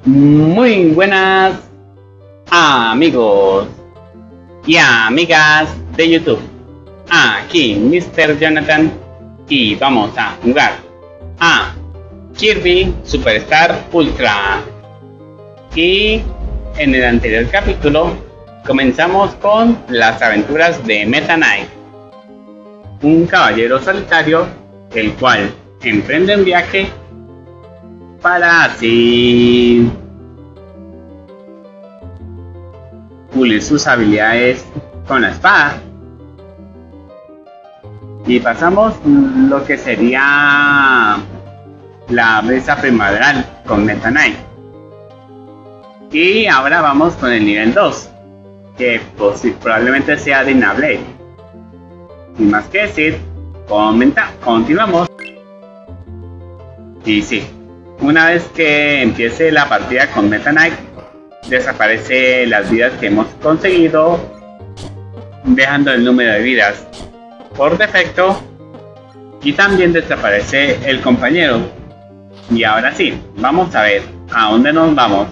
Muy buenas amigos y amigas de YouTube. Aquí Mr. Jonathan y vamos a jugar a Kirby Superstar Ultra. Y en el anterior capítulo comenzamos con las aventuras de Meta Knight, un caballero solitario el cual emprende un viaje para así pulir sus habilidades con la espada. Y pasamos lo que sería la brisa primaveral con Meta Knight. Y ahora vamos con el nivel 2, que probablemente sea Dina Blade. Sin más que decir, continuamos. Y sí, una vez que empiece la partida con Meta Knight, desaparece las vidas que hemos conseguido, dejando el número de vidas por defecto, y también desaparece el compañero. Y ahora sí, vamos a ver a dónde nos vamos.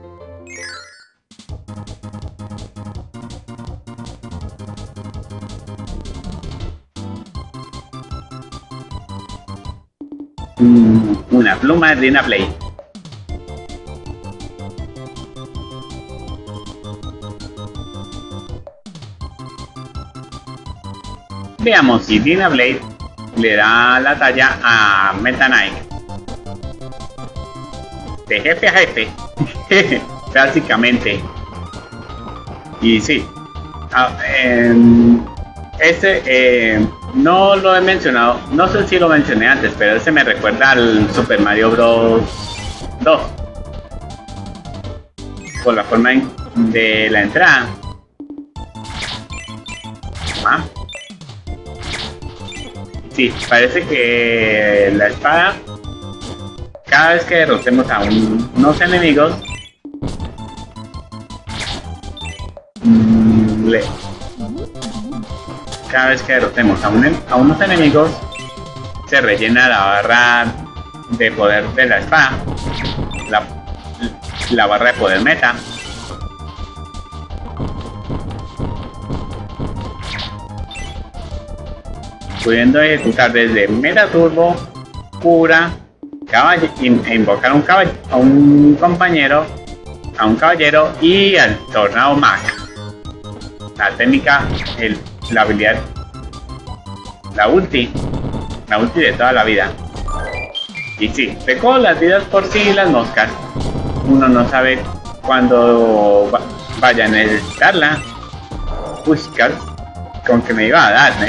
Una pluma de Dina Blade. Veamos si Dina Blade le da la talla a Meta Knight. De jefe a jefe. Básicamente. Y sí. No lo he mencionado. No sé si lo mencioné antes, pero ese me recuerda al Super Mario Bros. 2. Por la forma de la entrada. Sí, parece que la espada, cada vez que derrotemos a unos enemigos, se rellena la barra de poder de la espada, la barra de poder meta. Pudiendo ejecutar desde Meta Turbo, Cura, e invocar a un compañero, a un caballero, y al Tornado Mag. La técnica, la habilidad, la ulti de toda la vida. Y sí, tengo las vidas por sí, las moscas. Uno no sabe cuándo vaya a necesitarla. Uy, con que me iba a dar,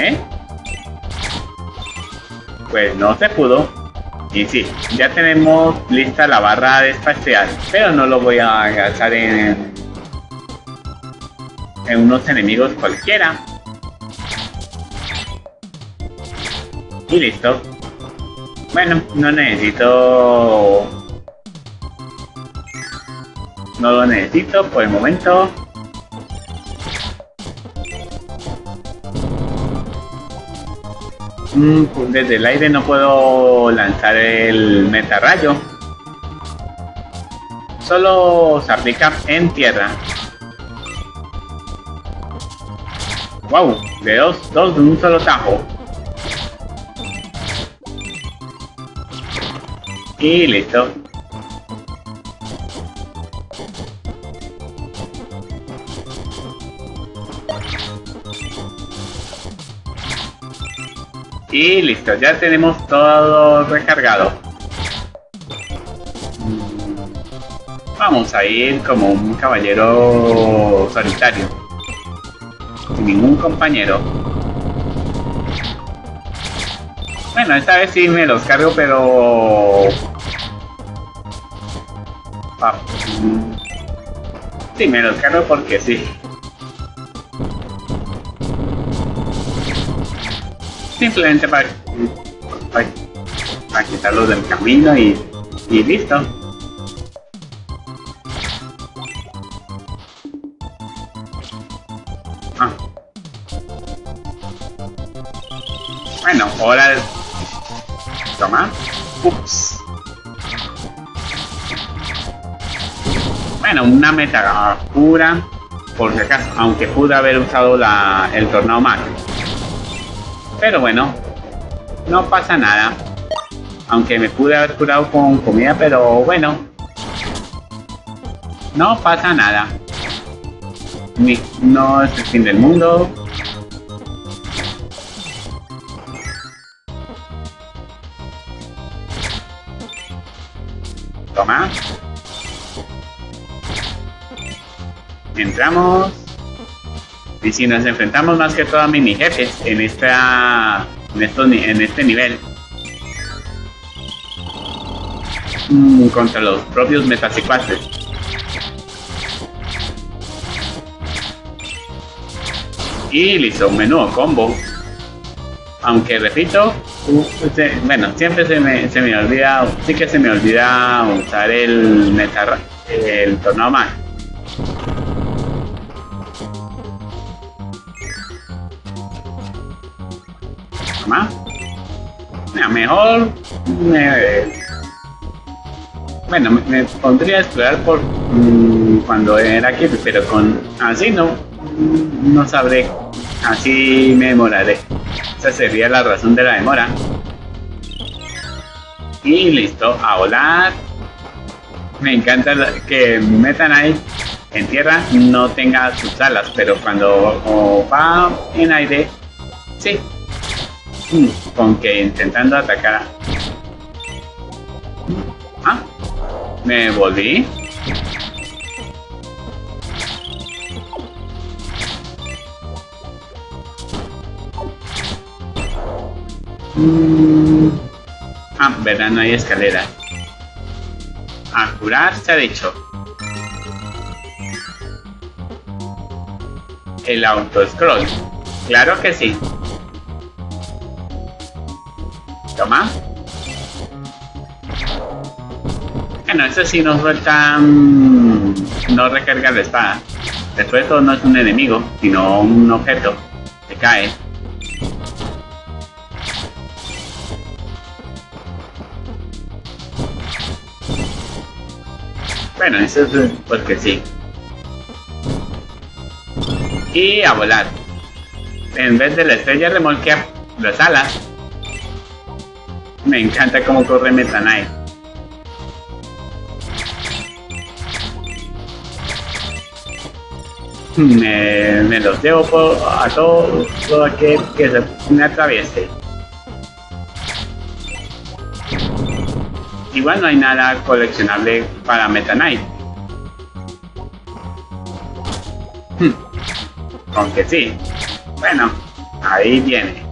pues no se pudo. Y sí, ya tenemos lista la barra de espacial, pero no lo voy a gastar en unos enemigos cualquiera. Y listo. Bueno, no lo necesito por el momento. Desde el aire no puedo lanzar el metarrayo. Solo se aplica en tierra. Wow, de dos de un solo tajo. Y listo. Y listo, ya tenemos todo recargado. Vamos a ir como un caballero solitario, sin ningún compañero. Bueno, esta vez sí me los cargo, pero sí, me los cargo porque sí. Simplemente para quitarlos del camino y listo. Bueno, ahora toma. Ups. Bueno, una meta pura, por si acaso, aunque pude haber usado el tornado Mac. Pero bueno, no pasa nada. Aunque me pude haber curado con comida, pero bueno. No pasa nada. No es el fin del mundo. Toma. Entramos. Y si nos enfrentamos más que todo a mini jefes en este nivel. Contra los propios metasecuaces. Y listo, un menudo combo. Aunque repito, bueno, siempre se me olvida, sí que se me olvida usar el tornado Mac. Toma. Mejor bueno, me pondría a explorar por cuando era aquí, pero con así no sabré, así me demoraré. Esa sería la razón de la demora. Y listo, a volar. Me encanta que Meta Knight en tierra no tenga sus alas, pero cuando va en aire, sí. Con que intentando atacar. Me volví. Verdad, no hay escalera. A curar se ha dicho. El auto-scroll. Claro que sí. Toma. Bueno, eso sí no suelta. No recarga la espada. Después de todo no es un enemigo, sino un objeto que cae. Bueno, eso es porque sí. Y a volar. En vez de la estrella remolquea las alas. Me encanta cómo corre Meta Knight. Me los llevo a todo aquel que se me atraviese. Igual no hay nada coleccionable para Meta Knight. Aunque sí. Bueno, ahí viene.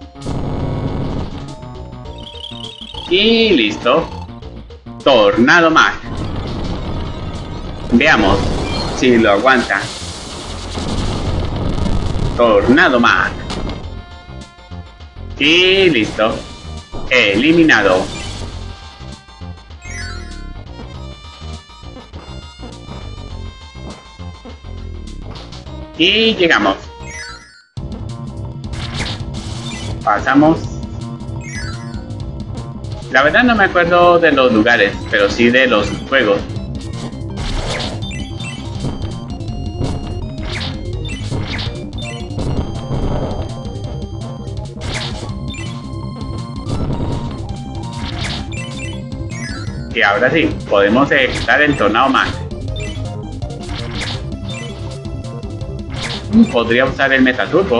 Y listo. Tornado Mac. Veamos si lo aguanta. Tornado Mac. Y listo. Eliminado. Y llegamos. Pasamos. La verdad no me acuerdo de los lugares, pero sí de los juegos. Y ahora sí, podemos ejecutar el tornado Mac. Podría usar el Metaturbo.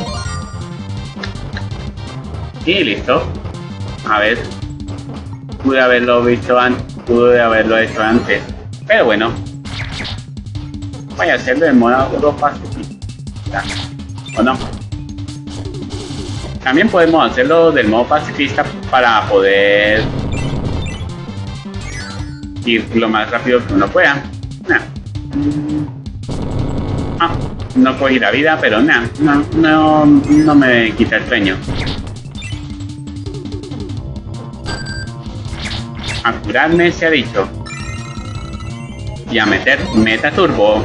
Y listo. A ver. Pude haberlo visto antes. Pude haberlo hecho antes. Pero bueno. Voy a hacerlo en modo pacifista. ¿O no? También podemos hacerlo del modo pacifista para poder ir lo más rápido que uno pueda. No cogí la vida, pero no me quita el sueño. A curarme se ha dicho. Y a meter Metaturbo.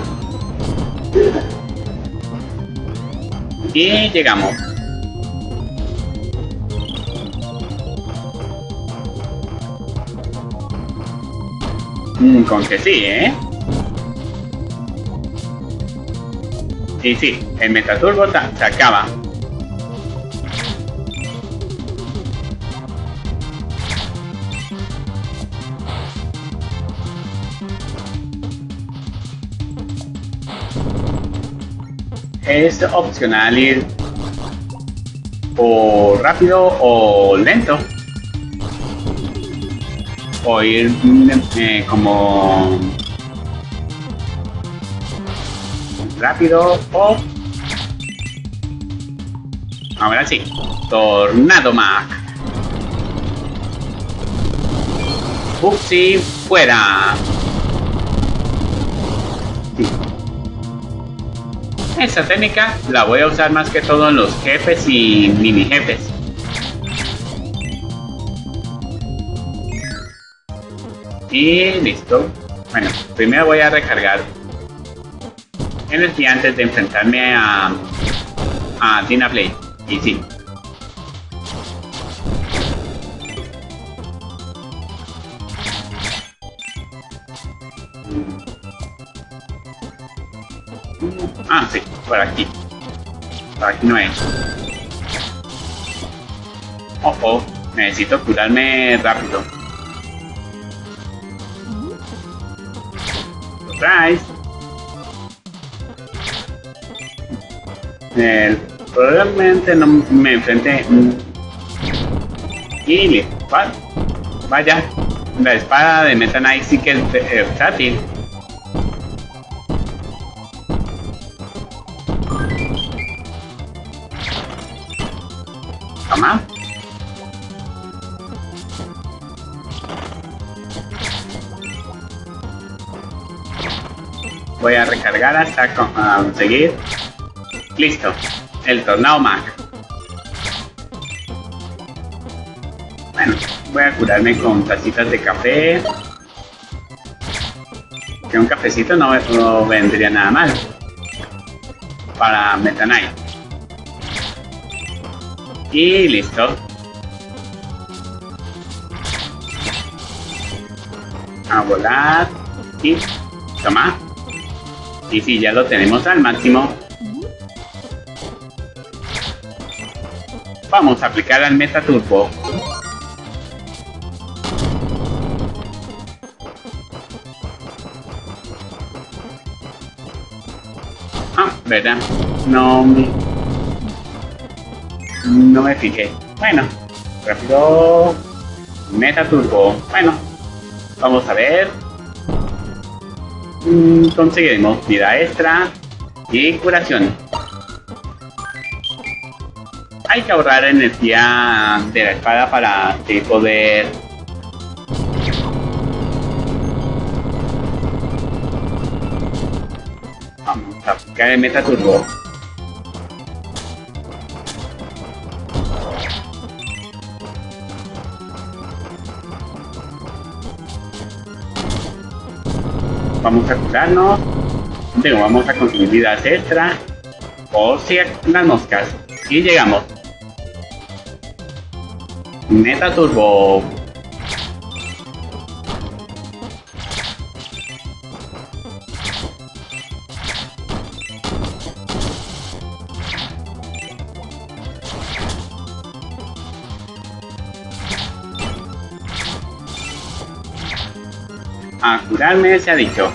Y llegamos. Con que sí, ¿eh? Y sí, el Metaturbo se acaba. Es opcional ir o rápido o lento. O ir como rápido o... Ahora sí, Tornado Mac. Upsi, fuera. Sí. Esta técnica la voy a usar más que todo en los jefes y mini jefes. Y listo. Bueno, primero voy a recargar energía antes de enfrentarme a Tina Play. Y sí. Ah, sí, por aquí. Por aquí no es. Oh, necesito curarme rápido. Surprise. Probablemente no me enfrenté. Y listo. Vaya, la espada de Meta Knight sí que es versátil. Toma. Voy a recargar hasta conseguir. Listo, el Tornado Mac. Bueno, voy a curarme con tacitas de café. Que un cafecito no vendría nada mal para Meta Knight. Y listo. A volar. Y toma. Y si ya lo tenemos al máximo. Vamos a aplicar al Metaturbo. Ah, verdad. No me fijé. Bueno, rápido. Metaturbo. Bueno, vamos a ver. Conseguiremos vida extra y curación. Hay que ahorrar energía de la espada para así poder vamos a aplicar el Metaturbo. Vamos a curarnos. Luego vamos a conseguir vidas extra por si las moscas. Y llegamos. Metaturbo. A curarme se ha dicho.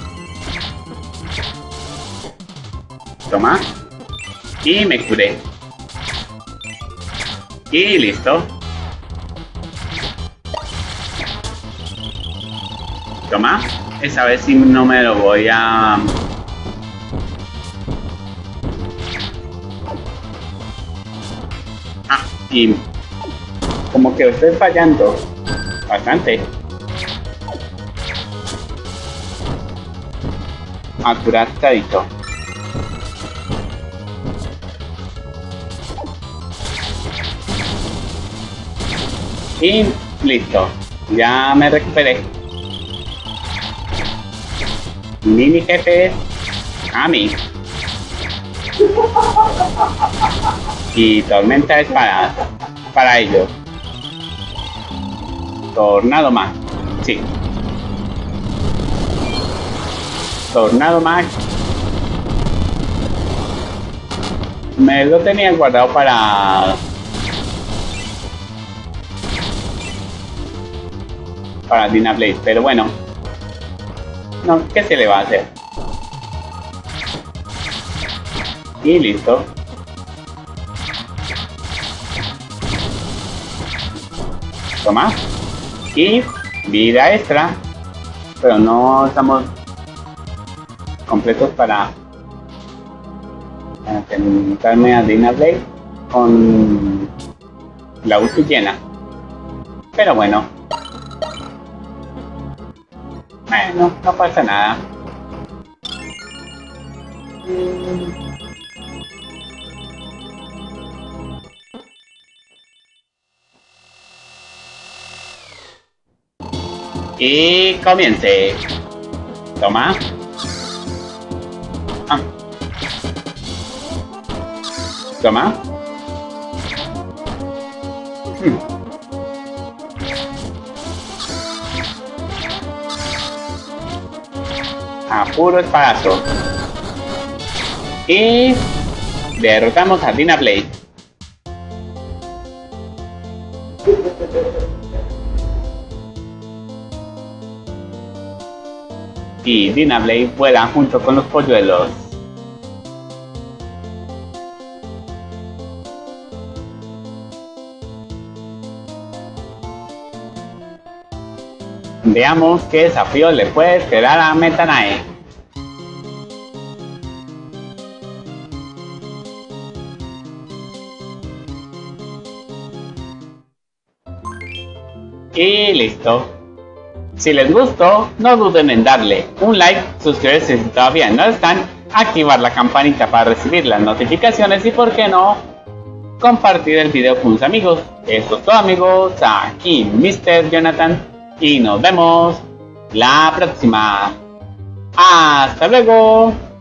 Toma. Y me curé. Y listo. Toma. Esa vez sí no me lo voy a... Ah, y... como que estoy fallando. Bastante. A curar tadito. Y listo. Ya me recuperé. Mini jefe a mí. Y tormenta de espadas para ellos. Tornado Mac. Sí. Tornado Mac. Me lo tenía guardado para Dina Blade, pero bueno, no, ¿qué se le va a hacer? Y listo. Toma. Y vida extra, pero no estamos completos para enfrentarme a Dina Blade con la ulti llena. Pero bueno, no pasa nada. Y comience. Toma. Toma. A puro espadazo. Y derrotamos a Dina Blade. Y Dina Blade vuela junto con los polluelos. Veamos qué desafío le puede esperar a Meta Knight. Y listo. Si les gustó, no duden en darle un like, suscribirse si todavía no están, activar la campanita para recibir las notificaciones y, por qué no, compartir el video con sus amigos. Esto es todo, amigos, aquí Mr. Jonathan y nos vemos la próxima. ¡Hasta luego!